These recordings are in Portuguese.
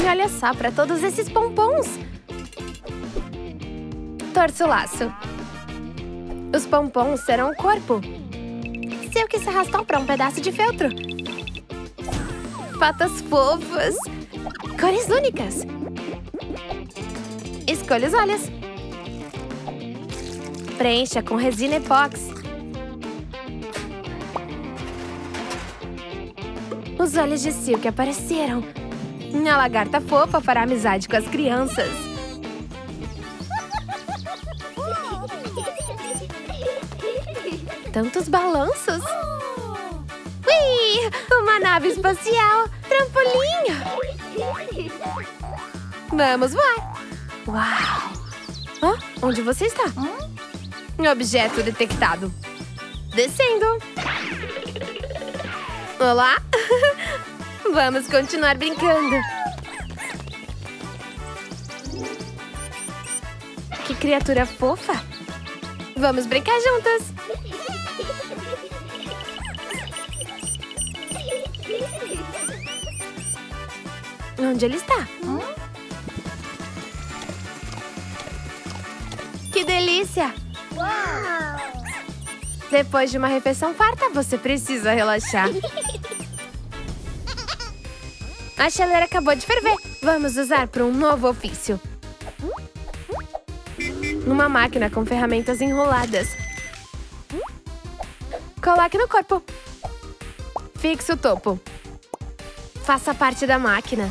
E olha só para todos esses pompons. Torça o laço. Os pompons serão o corpo. Silk se arrastou para um pedaço de feltro. Patas fofas. Cores únicas. Escolha os olhos. Preencha com resina epox. Os olhos de Silk apareceram. A lagarta fofa fará amizade com as crianças. Tantos balanços. Ui! Uma nave espacial! Trampolim! Vamos voar! Uau! Oh, onde você está? Objeto detectado. Descendo. Olá! Vamos continuar brincando. Que criatura fofa! Vamos brincar juntas! Onde ele está? Que delícia! Uau! Depois de uma refeição farta, você precisa relaxar. A chaleira acabou de ferver. Vamos usar para um novo ofício. Uma máquina com ferramentas enroladas. Coloque no corpo. Fixe o topo. Faça parte da máquina.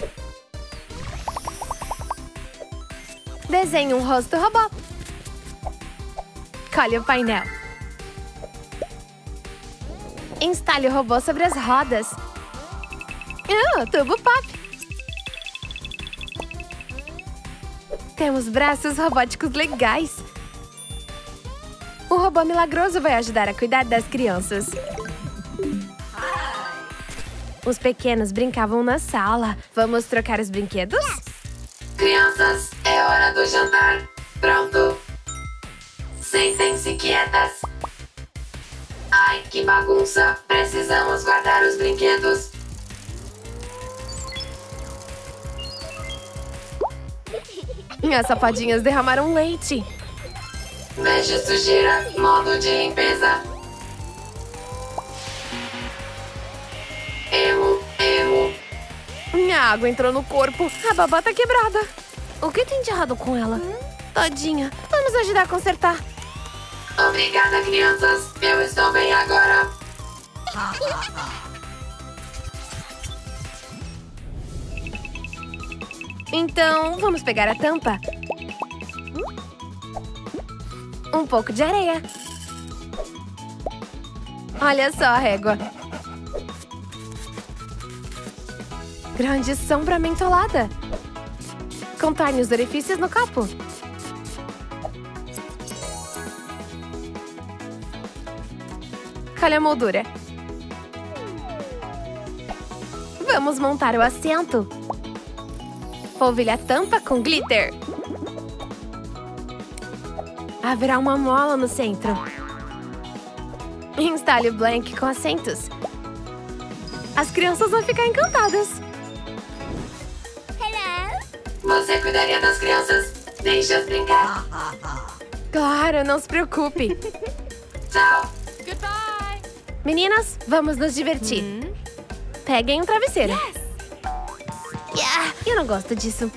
Desenhe um rosto robô. Colhe o painel. Instale o robô sobre as rodas. Tubo pop. Temos braços robóticos legais. O robô milagroso vai ajudar a cuidar das crianças. Os pequenos brincavam na sala. Vamos trocar os brinquedos? Crianças, é hora do jantar. Pronto. Sentem-se quietas. Ai, que bagunça. Precisamos guardar os brinquedos. As sapadinhas derramaram leite. Veja sujeira, modo de limpeza. Erro. Minha água entrou no corpo. A babá tá quebrada. O que tem de errado com ela? Tadinha. Vamos ajudar a consertar. Obrigada, crianças. Eu estou bem agora. Então, vamos pegar a tampa. Um pouco de areia. Olha só a régua. Grande sombra mentolada. Contorne os orifícios no copo. Colhe a moldura. Vamos montar o assento. Polvilhe a tampa com glitter. Haverá uma mola no centro. Instale o blank com assentos. As crianças vão ficar encantadas. Você cuidaria das crianças? Deixa-as brincar. Claro, não se preocupe. Tchau. Meninas, vamos nos divertir. Peguem um travesseiro. Eu não gosto disso.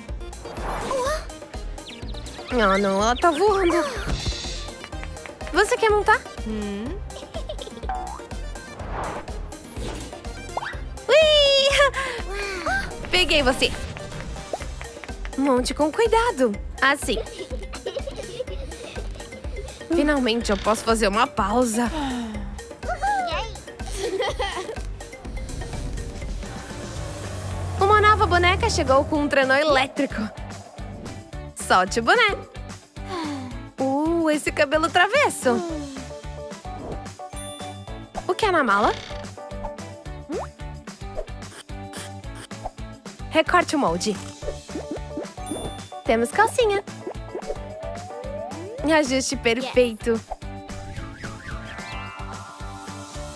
Oh, não, ela tá voando. Você quer montar? Ui! Peguei você. Monte com cuidado. Assim. Finalmente eu posso fazer uma pausa. Uma nova boneca chegou com um trenó elétrico. Solte o boné. Esse cabelo travesso. O que é na mala? Recorte o molde. Temos calcinha. Ajuste perfeito.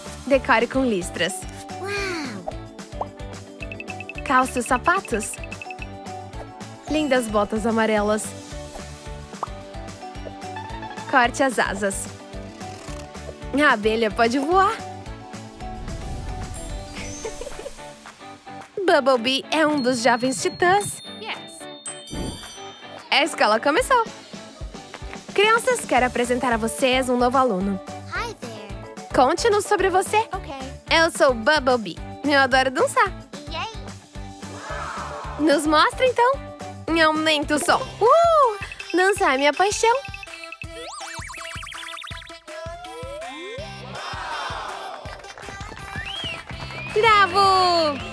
Decore com listras. Calce os sapatos. Lindas botas amarelas. Corte as asas. A abelha pode voar. Bumblebee é um dos jovens titãs. A escola começou. Crianças, quero apresentar a vocês um novo aluno. Hi there. Conte-nos sobre você. Okay. Eu sou Bumblebee. Eu adoro dançar. Yay. Nos mostra, então. Aumenta o som. Dançar é minha paixão. Bravo!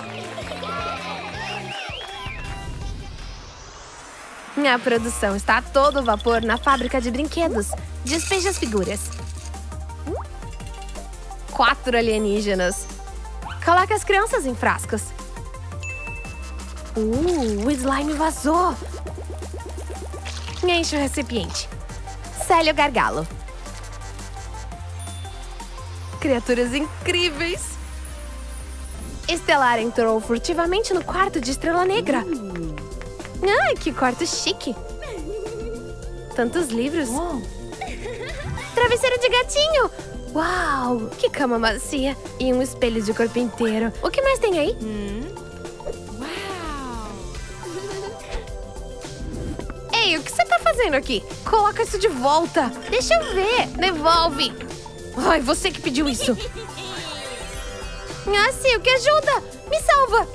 A produção está a todo vapor na fábrica de brinquedos. Despeje as figuras. 4 alienígenas. Coloque as crianças em frascos. O slime vazou. Enche o recipiente. Célio Gargalo. Criaturas incríveis. Estelar entrou furtivamente no quarto de Estrela Negra. Ai, que quarto chique. Tantos livros. Travesseiro de gatinho. Uau, que cama macia. E um espelho de corpo inteiro. O que mais tem aí? Ei, o que você tá fazendo aqui? Coloca isso de volta. Deixa eu ver. Devolve. Ai, você que pediu isso. Sil, que ajuda. Me salva.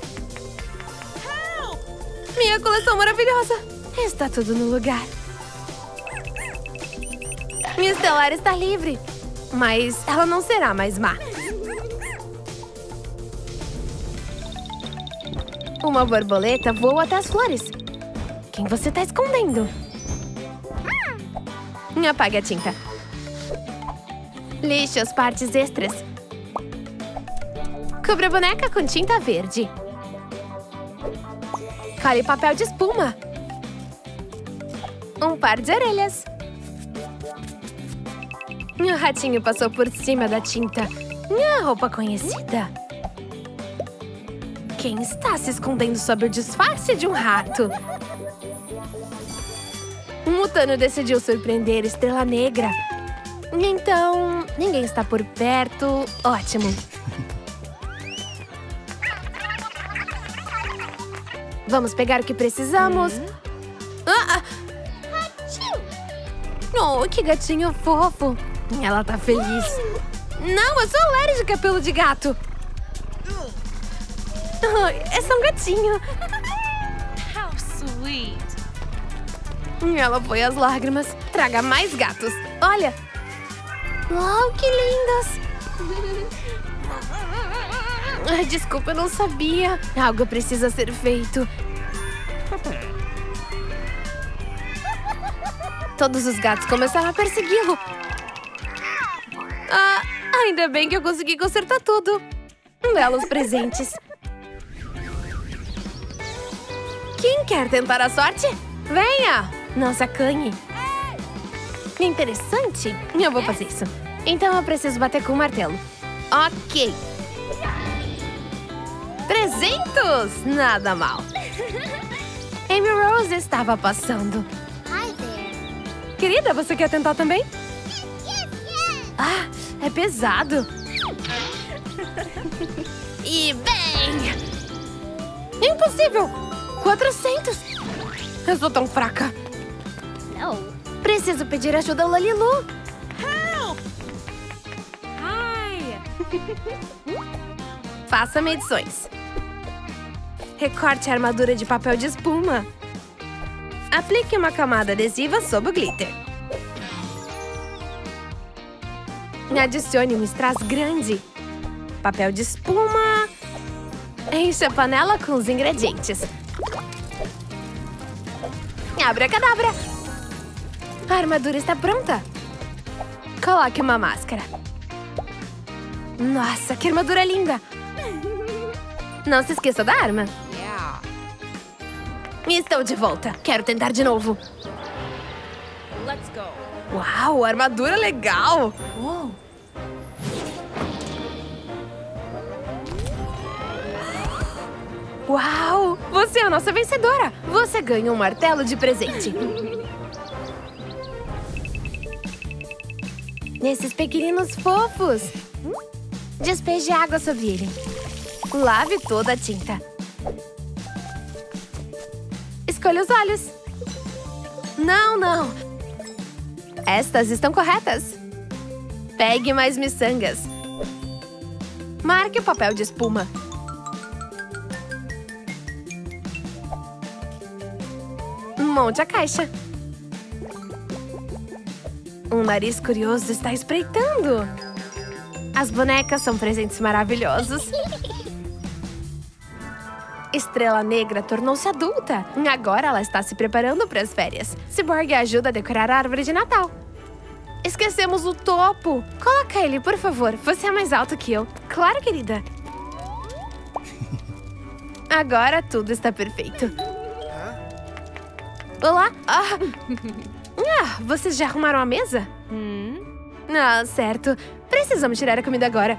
Minha coleção maravilhosa. Está tudo no lugar. Minha Estelar está livre. Mas ela não será mais má. Uma borboleta voa até as flores. Quem você está escondendo? Apague a tinta. Lixe as partes extras. Cubra a boneca com tinta verde. Cole papel de espuma. Um par de orelhas. O ratinho passou por cima da tinta. Minha roupa conhecida. Quem está se escondendo sob o disfarce de um rato? Um Mutano decidiu surpreender Estrela Negra. Então, ninguém está por perto. Ótimo. Vamos pegar o que precisamos. Oh, que gatinho fofo. Ela tá feliz. Não, eu sou alérgica a pelo de gato. Oh, é só um gatinho. How sweet. Ela foi às lágrimas. Traga mais gatos. Olha. Uau, que lindas. Ai, desculpa, eu não sabia. Algo precisa ser feito. Todos os gatos começaram a persegui-lo. Ainda bem que eu consegui consertar tudo. Belos presentes. Quem quer tentar a sorte? Venha! Não se acanhe. Interessante. Eu vou fazer isso. Então eu preciso bater com o martelo. Ok. 300! Nada mal. Amy Rose estava passando. Hi there. Querida, você quer tentar também? Yes. É pesado. E bem! Impossível! 400! Eu sou tão fraca. No. Preciso pedir ajuda ao Lalilu. Hi. Faça medições. Recorte a armadura de papel de espuma. Aplique uma camada adesiva sob o glitter. Adicione um strass grande. Papel de espuma. Enche a panela com os ingredientes. Abracadabra! A armadura está pronta. Coloque uma máscara. Nossa, que armadura linda! Não se esqueça da arma. Yeah. Estou de volta. Quero tentar de novo. Let's go. Uau, armadura legal! Whoa. Uau! Você é a nossa vencedora! Você ganha um martelo de presente. Nesses pequeninos fofos. Despeje água sobre ele. Lave toda a tinta. Escolha os olhos. Não, não. Estas estão corretas. Pegue mais miçangas. Marque o papel de espuma. Monte a caixa. Um nariz curioso está espreitando. As bonecas são presentes maravilhosos. Estrela Negra tornou-se adulta. Agora ela está se preparando para as férias. Cyborg ajuda a decorar a árvore de Natal. Esquecemos o topo. Coloca ele, por favor. Você é mais alto que eu. Claro, querida. Agora tudo está perfeito. Olá. Vocês já arrumaram a mesa? Ah, certo. Precisamos tirar a comida agora.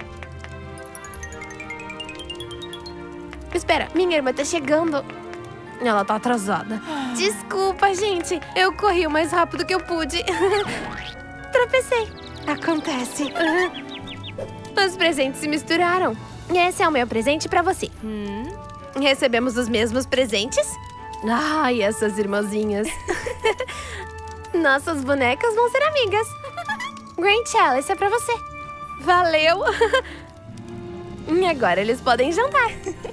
Espera, minha irmã tá chegando. Ela tá atrasada. Desculpa, gente. Eu corri o mais rápido que eu pude. Tropecei. Acontece. Os presentes se misturaram. Esse é o meu presente pra você. Recebemos os mesmos presentes? Ai, essas irmãzinhas. Nossas bonecas vão ser amigas. Grandchild, esse é pra você. Valeu. E agora eles podem jantar.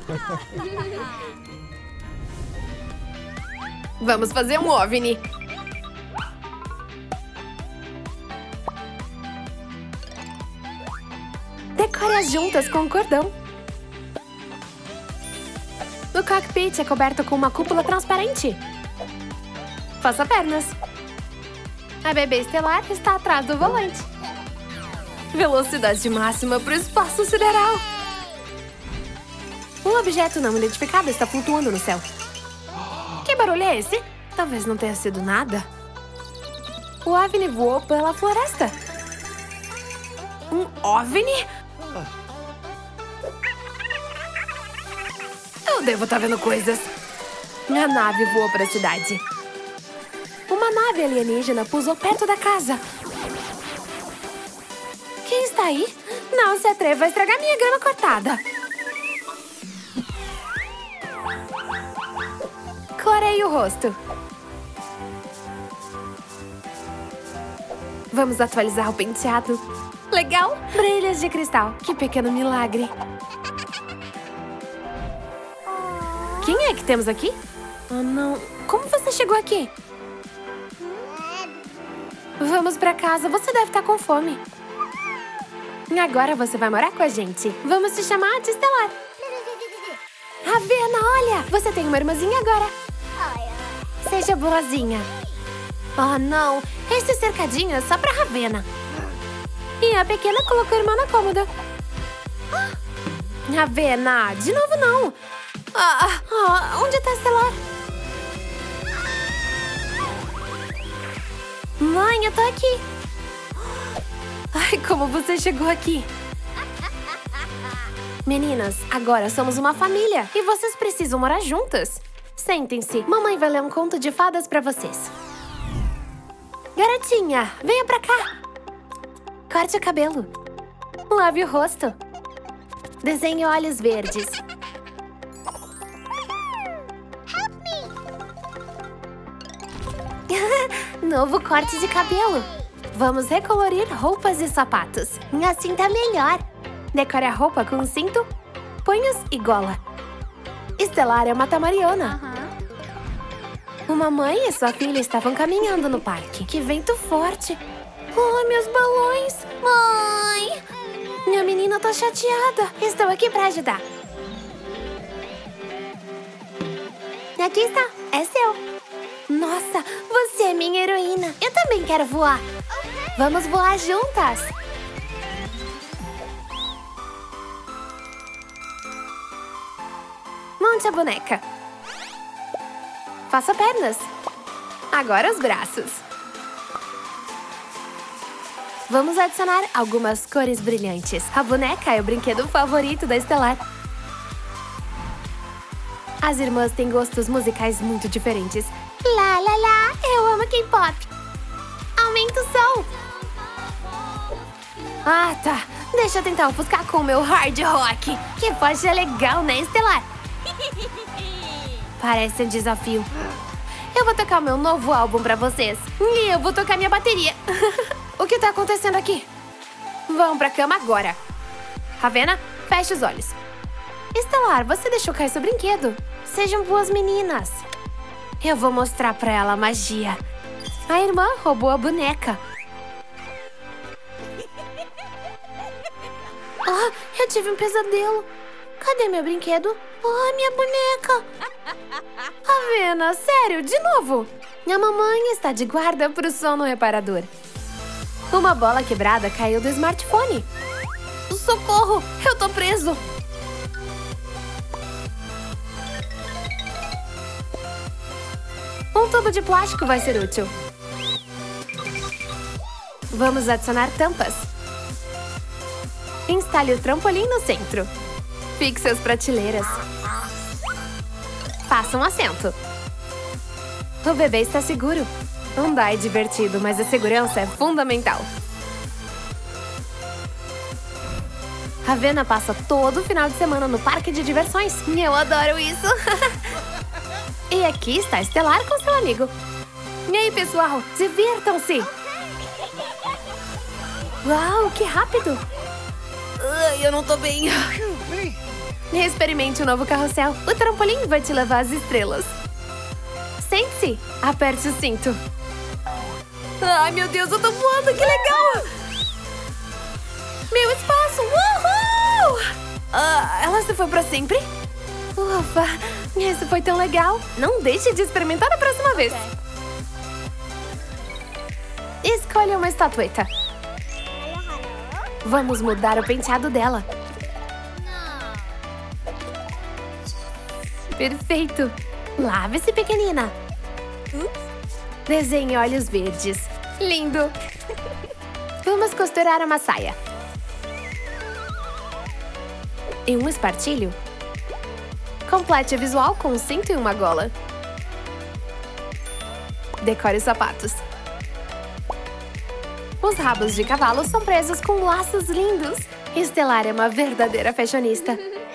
Vamos fazer um OVNI. Decore as juntas com cordão. O cockpit é coberto com uma cúpula transparente. Faça pernas. A bebê estelar está atrás do volante. Velocidade máxima para o espaço sideral. Um objeto não identificado está flutuando no céu. Que barulho é esse? Talvez não tenha sido nada. O OVNI voou pela floresta. Um OVNI? Eu devo estar vendo coisas. A nave voou para a cidade. Uma nave alienígena pousou perto da casa. Quem está aí? Não se atreva a estragar minha grama cortada. Clareie o rosto. Vamos atualizar o penteado. Legal? Brilhas de cristal. Que pequeno milagre. Quem é que temos aqui? Oh, não. Como você chegou aqui? Vamos pra casa. Você deve estar com fome. Agora você vai morar com a gente. Vamos te chamar de Estelar. Ravena, olha! Você tem uma irmãzinha agora. Seja boazinha. Oh, não. Esse cercadinho é só pra Ravena. E a pequena colocou a irmã na cômoda. Ravena, de novo não. Onde tá Estelar? Mãe, eu tô aqui. Ai, como você chegou aqui. Meninas, agora somos uma família e vocês precisam morar juntas. Sentem-se. Mamãe vai ler um conto de fadas pra vocês. Garotinha, venha pra cá. Corte o cabelo. Lave o rosto. Desenhe olhos verdes. Novo corte de cabelo. Vamos recolorir roupas e sapatos. Assim tá melhor. Decore a roupa com cinto, punhos e gola. Estelar é uma tamariona. Uma mãe e sua filha estavam caminhando no parque. Que vento forte. Oh, meus balões. Mãe! Minha menina tá chateada. Estou aqui pra ajudar. Aqui está. É seu. Nossa, você é minha heroína. Eu também quero voar. Vamos voar juntas. Monte a boneca. Faça pernas. Agora os braços. Vamos adicionar algumas cores brilhantes. A boneca é o brinquedo favorito da Estelar. As irmãs têm gostos musicais muito diferentes. Lá, lá, lá, eu amo K-pop. Aumenta o som. Ah, tá. Deixa eu tentar ofuscar com o meu hard rock. Que pode ser legal, né, Estelar? Parece um desafio. Eu vou tocar o meu novo álbum pra vocês. E eu vou tocar minha bateria. O que tá acontecendo aqui? Vão pra cama agora. Ravena, feche os olhos. Estelar, você deixou cair seu brinquedo. Sejam boas meninas. Eu vou mostrar pra ela a magia. A irmã roubou a boneca. Ah, eu tive um pesadelo. Cadê meu brinquedo? Ah, minha boneca. Ravena, sério, de novo. A mamãe está de guarda pro sono reparador. Uma bola quebrada caiu do smartphone. Socorro, eu tô preso. Um tubo de plástico vai ser útil. Vamos adicionar tampas. Instale o trampolim no centro. Fixe as prateleiras. Faça um assento. O bebê está seguro. Andar é divertido, mas a segurança é fundamental. Ravena passa todo final de semana no parque de diversões. Eu adoro isso. E aqui está Estelar com seu amigo. E aí, pessoal, divirtam-se. Uau, que rápido. Ai, eu não tô bem. Experimente o novo carrossel. O trampolim vai te levar às estrelas. Sente-se. Aperte o cinto. Ai, meu Deus, eu tô voando. Que legal. Meu espaço. Uhul! Ela se foi pra sempre? Ufa, isso foi tão legal. Não deixe de experimentar da próxima vez. Escolha uma estatueta. Vamos mudar o penteado dela. Perfeito. Lave-se, pequenina. Desenhe olhos verdes. Lindo. Vamos costurar uma saia. E um espartilho. Complete o visual com um cinto e uma gola. Decore os sapatos. Os rabos de cavalo são presos com laços lindos. Estelar é uma verdadeira fashionista.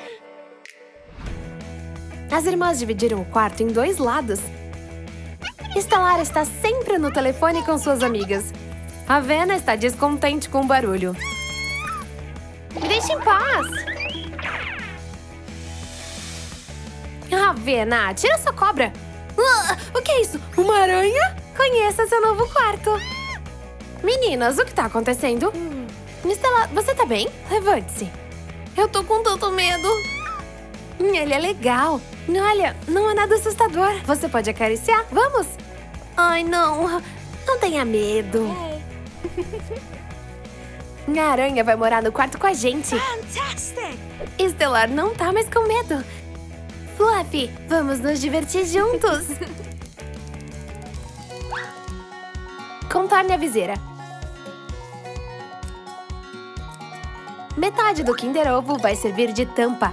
As irmãs dividiram o quarto em 2 lados. Estelar está sempre no telefone com suas amigas. Ravena está descontente com o barulho. Me deixe em paz! Ravena, tira sua cobra! O que é isso? Uma aranha? Conheça seu novo quarto. Meninas, o que tá acontecendo? Estelar, você tá bem? Levante-se. Eu tô com tanto medo. Ele é legal. Olha, não é nada assustador. Você pode acariciar? Vamos? Ai, não. Não tenha medo. A aranha vai morar no quarto com a gente. Fantastic! Estelar não tá mais com medo. Fluffy, vamos nos divertir juntos. Contorne a viseira. Metade do Kinder Ovo vai servir de tampa.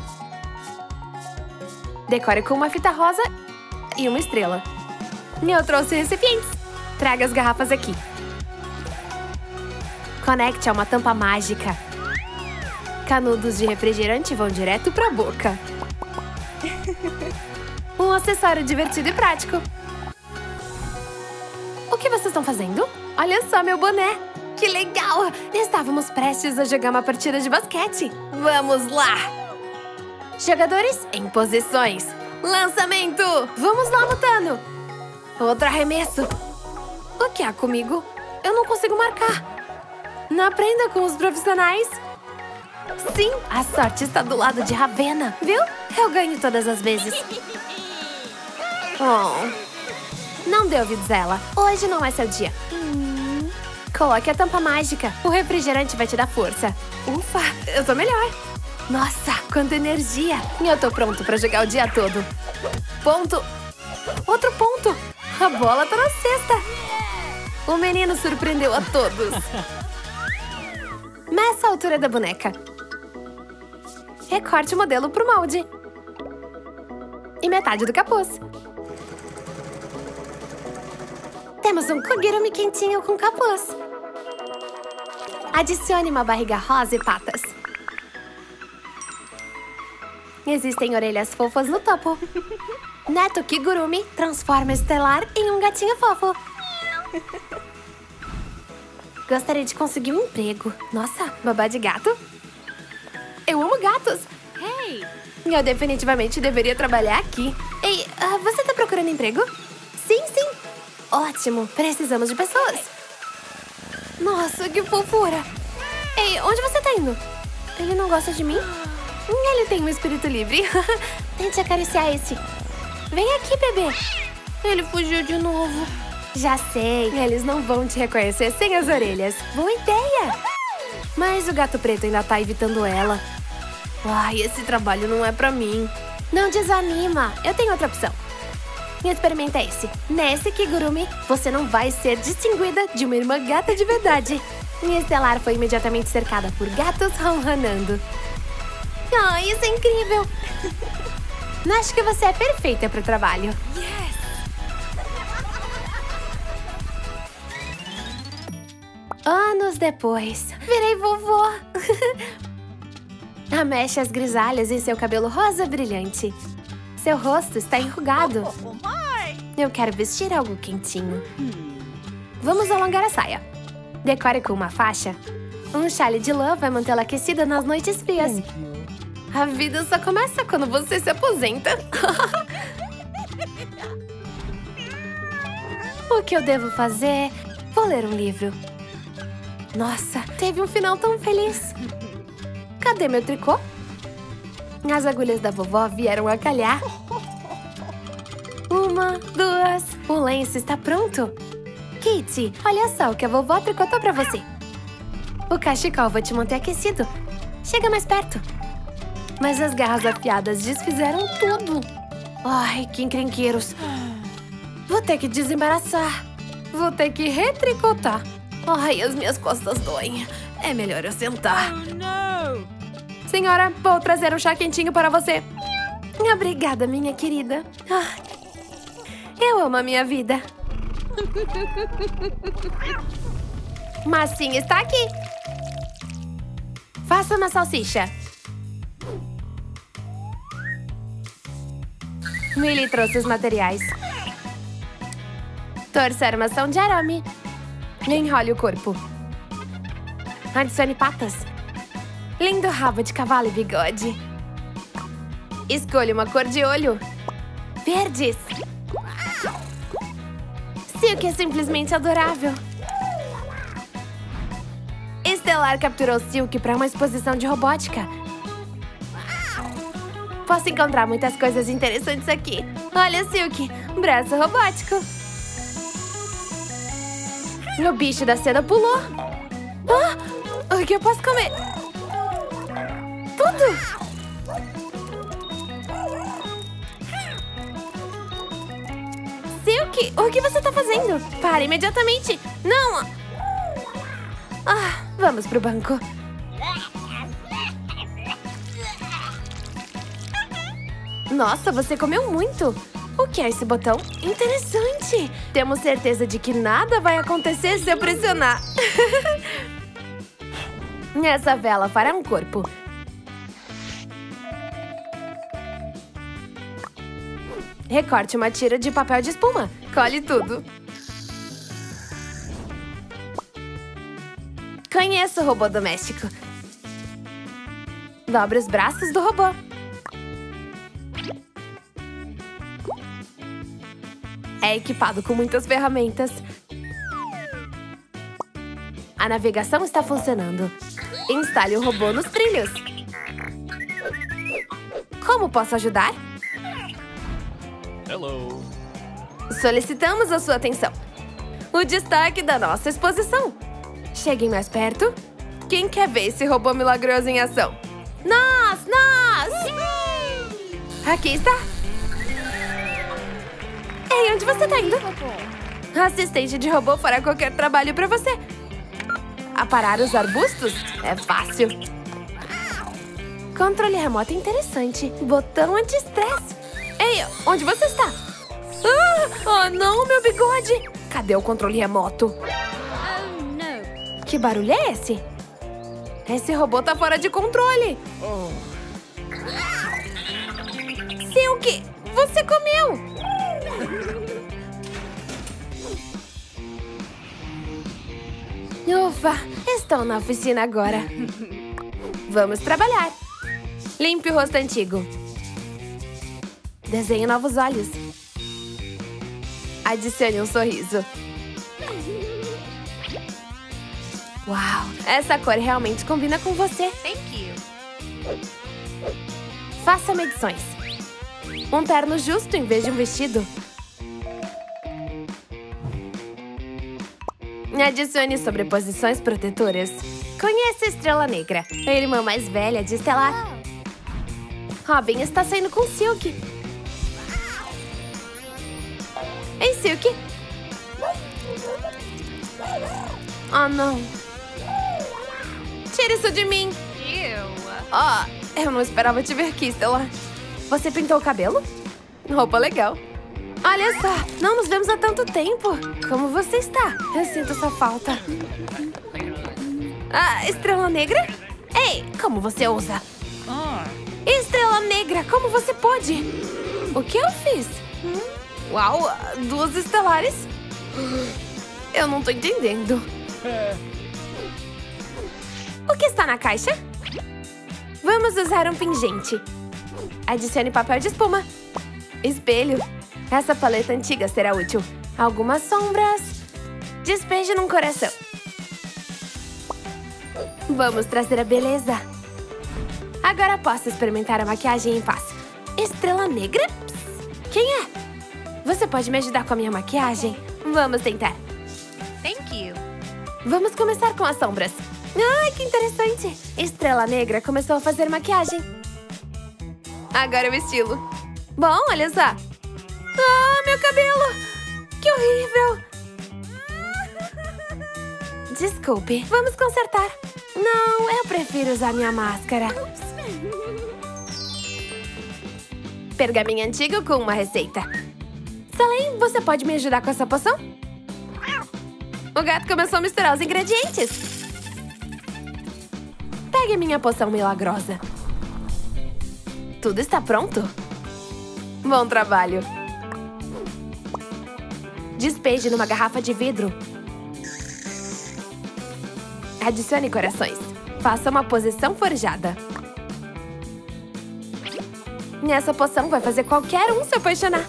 Decore com uma fita rosa e uma estrela. Eu trouxe recipientes. Traga as garrafas aqui. Conecte a uma tampa mágica. Canudos de refrigerante vão direto para a boca. Um acessório divertido e prático. O que vocês estão fazendo? Olha só meu boné. Que legal! Estávamos prestes a jogar uma partida de basquete. Vamos lá! Jogadores em posições. Lançamento! Vamos lá, Mutano! Outro arremesso. O que há comigo? Eu não consigo marcar. Não aprenda com os profissionais. Sim, a sorte está do lado de Ravena, viu? Eu ganho todas as vezes. Oh, não dê ouvidos a ela. Hoje não é seu dia. Coloque a tampa mágica. O refrigerante vai te dar força. Ufa, eu tô melhor. Nossa, quanta energia. Eu tô pronto pra jogar o dia todo. Ponto. Outro ponto. A bola tá na cesta. O menino surpreendeu a todos. Meça a altura da boneca. Recorte o modelo pro molde. e metade do capuz. Temos um kogurumi quentinho com capuz. Adicione uma barriga rosa e patas. Existem orelhas fofas no topo. Neto Kigurumi transforma Estelar em um gatinho fofo. Gostaria de conseguir um emprego. Nossa, babá de gato? Eu amo gatos. Hey! Eu definitivamente deveria trabalhar aqui. Ei, você tá procurando emprego? Sim, sim. Ótimo, precisamos de pessoas. Nossa, que fofura. Ei, onde você tá indo? Ele não gosta de mim? Ele tem um espírito livre. Tente acariciar esse. Vem aqui, bebê. Ele fugiu de novo. Já sei, eles não vão te reconhecer sem as orelhas. Boa ideia. Mas o gato preto ainda tá evitando ela. Ai, esse trabalho não é pra mim. Não desanima, eu tenho outra opção. Experimenta esse. Nesse Kigurumi, você não vai ser distinguida de uma irmã gata de verdade. Minha Estelar foi imediatamente cercada por gatos ronronando. Ai, isso é incrível! Acho que você é perfeita pro trabalho. Yes! Anos depois, virei vovó. Ameixas grisalhas em seu cabelo rosa brilhante. Seu rosto está enrugado. Oh my! Eu quero vestir algo quentinho. Vamos alongar a saia. Decore com uma faixa. Um chale de lã vai mantê-la aquecida nas noites frias. A vida só começa quando você se aposenta. O que eu devo fazer? Vou ler um livro. Nossa, teve um final tão feliz. Cadê meu tricô? As agulhas da vovó vieram a calhar. 1, 2, o lenço está pronto. Kitty, olha só o que a vovó tricotou pra você. O cachecol vai te manter aquecido. Chega mais perto. Mas as garras afiadas desfizeram tudo. Ai, que encrenqueiros. Vou ter que desembaraçar. Vou ter que retricotar. Ai, as minhas costas doem. É melhor eu sentar. Oh no! Senhora, vou trazer um chá quentinho para você. Obrigada, minha querida. Eu amo a minha vida. Mas sim, está aqui. Faça uma salsicha. Millie trouxe os materiais. Torça a armação de arame. Enrole o corpo. Adicione patas. Lindo rabo de cavalo e bigode. Escolha uma cor de olho. Verdes. Silk é simplesmente adorável. Estelar capturou Silk para uma exposição de robótica. Posso encontrar muitas coisas interessantes aqui. Olha, Silk, braço robótico. O bicho da seda pulou. O que eu posso comer? Tudo! Silk, o que você tá fazendo? Para imediatamente! Não! Vamos pro banco. Nossa, você comeu muito! O que é esse botão? Interessante! Temos certeza de que nada vai acontecer se eu pressionar. Essa vela fará um corpo. Recorte uma tira de papel de espuma. Colhe tudo. Conheço o robô doméstico. Dobre os braços do robô. É equipado com muitas ferramentas. A navegação está funcionando. Instale o robô nos trilhos. Como posso ajudar? Hello. Solicitamos a sua atenção. O destaque da nossa exposição. Cheguem mais perto. Quem quer ver esse robô milagroso em ação? Nós! Aqui está. Ei, onde você tá indo? Assistente de robô fará qualquer trabalho pra você. Aparar os arbustos é fácil. Controle remoto interessante. Botão anti-estresse. Ei, onde você está? Ah, não, meu bigode! Cadê o controle remoto? Oh, no. Que barulho é esse? Esse robô tá fora de controle! Silk, você comeu! Ufa, estou na oficina agora. Vamos trabalhar. Limpe o rosto antigo. Desenhe novos olhos. Adicione um sorriso. Uau, essa cor realmente combina com você. Thank you. Faça medições. Um terno justo em vez de um vestido. Adicione sobreposições protetoras. Conheça a Estrela Negra, a irmã mais velha de Estelar. Robin está saindo com Silk. Ei, Silk. Oh, não. Tire isso de mim. Ew. Oh, eu não esperava te ver aqui, Estelar. Você pintou o cabelo? Roupa legal. Olha só, não nos vemos há tanto tempo. Como você está? Eu sinto sua falta. Ah, Estrela Negra? Ei, como você ousa? Estrela Negra, como você pode? O que eu fiz? Uau, 2 estelares? Eu não tô entendendo. O que está na caixa? Vamos usar um pingente. Adicione papel de espuma. Espelho. Essa paleta antiga será útil. Algumas sombras. Despeje num coração. Vamos trazer a beleza. Agora posso experimentar a maquiagem em paz. Estrela Negra? Psst. Quem é? Você pode me ajudar com a minha maquiagem? Vamos tentar. Thank you. Vamos começar com as sombras. Ai, que interessante. Estrela Negra começou a fazer maquiagem. Agora o estilo. Bom, olha só. Ah, meu cabelo! Que horrível! Desculpe, vamos consertar. Não, eu prefiro usar minha máscara. Pergaminho antigo com uma receita. Salem, você pode me ajudar com essa poção? O gato começou a misturar os ingredientes. Pegue minha poção milagrosa. Tudo está pronto? Bom trabalho. Despeje numa garrafa de vidro. Adicione corações. Faça uma posição forjada. Nessa poção vai fazer qualquer um se apaixonar.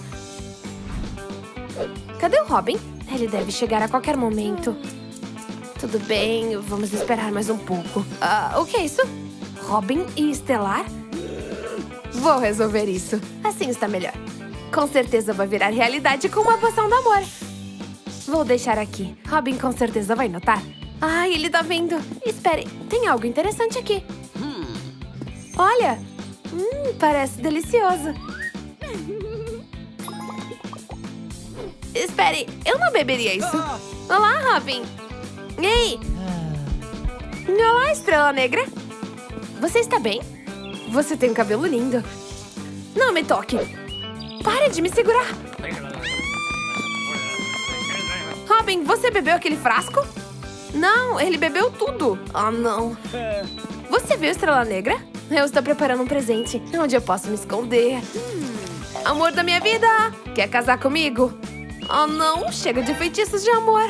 Cadê o Robin? Ele deve chegar a qualquer momento. Tudo bem, vamos esperar mais um pouco. O que é isso? Robin e Estelar? Vou resolver isso. Assim está melhor. Com certeza vai virar realidade com uma poção do amor. Vou deixar aqui. Robin com certeza vai notar. Ai, ele tá vindo. Espere, tem algo interessante aqui. Olha. Parece delicioso. Espere, eu não beberia isso. Olá, Robin. Ei. Olá, Estrela Negra. Você está bem? Você tem um cabelo lindo. Não me toque. Pare de me segurar. Robin, você bebeu aquele frasco? Não, ele bebeu tudo. Oh, não. Você viu Estrela Negra? Eu estou preparando um presente. Onde eu posso me esconder? Amor da minha vida, quer casar comigo? Oh, não, chega de feitiços de amor.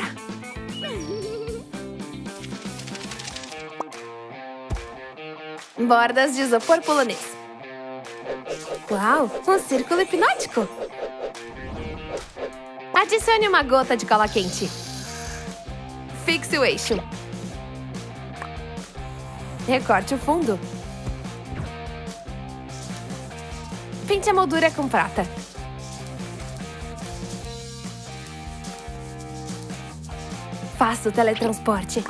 Bordas de isopor polonês. Uau, um círculo hipnótico. Adicione uma gota de cola quente. Fixe o eixo. Recorte o fundo. Pinte a moldura com prata. Faça o teletransporte.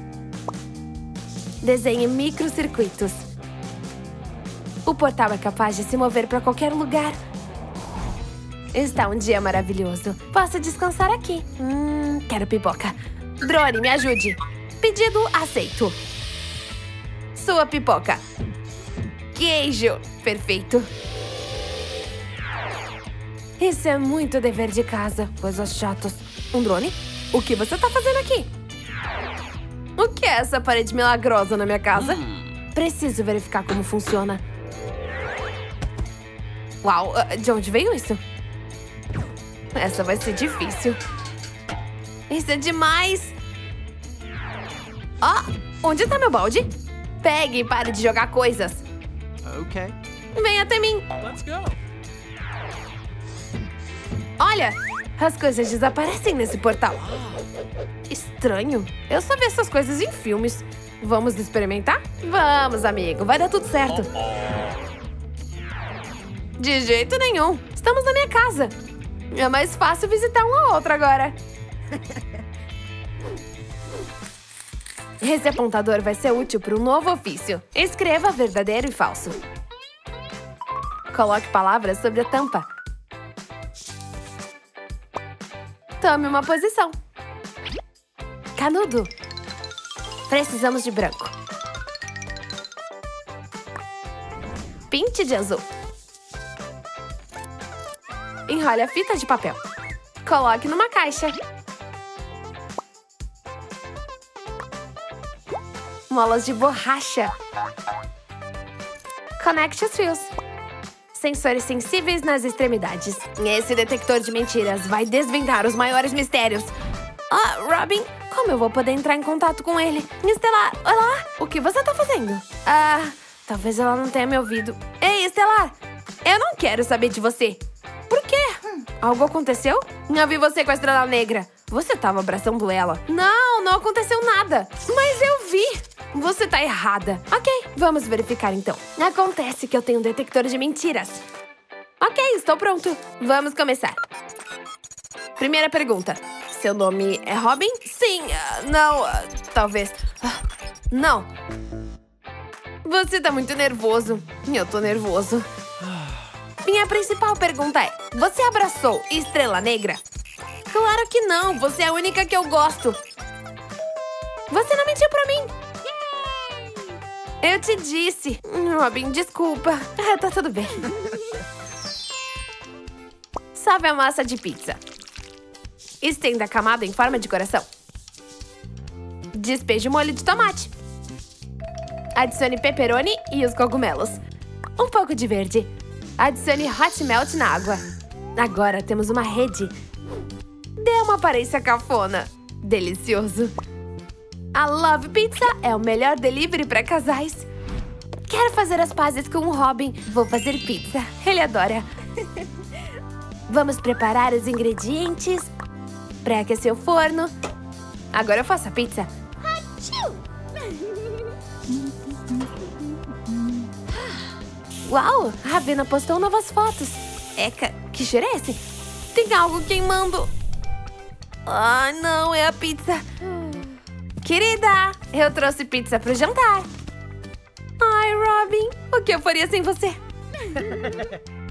Desenhe microcircuitos. O portal é capaz de se mover para qualquer lugar. Está um dia maravilhoso. Posso descansar aqui. Quero pipoca. Drone, me ajude. Pedido aceito. Sua pipoca. Queijo. Perfeito. Isso é muito dever de casa. Coisas chatas. Um drone? O que você tá fazendo aqui? O que é essa parede milagrosa na minha casa? Preciso verificar como funciona. Uau, de onde veio isso? Essa vai ser difícil. Isso é demais! Onde tá meu balde? Pegue e pare de jogar coisas. Okay. Vem até mim. Let's go. Olha, as coisas desaparecem nesse portal. Estranho. Eu só vi essas coisas em filmes. Vamos experimentar? Vamos, amigo. Vai dar tudo certo. De jeito nenhum. Estamos na minha casa. É mais fácil visitar um ao outro agora. Esse apontador vai ser útil para um novo ofício. Escreva verdadeiro e falso. Coloque palavras sobre a tampa. Tome uma posição. Canudo. Precisamos de branco. Pinte de azul. Enrole a fita de papel. Coloque numa caixa. Molas de borracha. Conecte os fios. Sensores sensíveis nas extremidades. Esse detector de mentiras vai desvendar os maiores mistérios. Robin, como eu vou poder entrar em contato com ele? Estelar, olá! O que você tá fazendo? Talvez ela não tenha me ouvido. Ei, Estelar! Eu não quero saber de você. Por quê? Algo aconteceu? Eu vi você com a Estrela Negra. Você tava abraçando ela. Não aconteceu nada. Mas eu vi. Você tá errada. Ok, vamos verificar então. Acontece que eu tenho um detector de mentiras. Ok, estou pronto. Vamos começar. Primeira pergunta. Seu nome é Robin? Sim, não, talvez. Não. Você tá muito nervoso. Eu tô nervoso. Minha principal pergunta é: você abraçou Estrela Negra? Claro que não, você é a única que eu gosto. Você não mentiu pra mim. Eu te disse. Robin, desculpa. Tá tudo bem. Salve a massa de pizza. Estenda a camada em forma de coração. Despeje o molho de tomate. Adicione pepperoni e os cogumelos. Um pouco de verde. Adicione hot melt na água. Agora temos uma rede. Dê uma aparência cafona. Delicioso. A Love Pizza é o melhor delivery para casais. Quero fazer as pazes com o Robin. Vou fazer pizza. Ele adora. Vamos preparar os ingredientes. Pré-aquecer o forno. Agora eu faço a pizza. Uau! A Ravena postou novas fotos. Eca, que cheiro é esse? Tem algo queimando. Não, é a pizza. Querida, eu trouxe pizza pro jantar. Ai, Robin, o que eu faria sem você?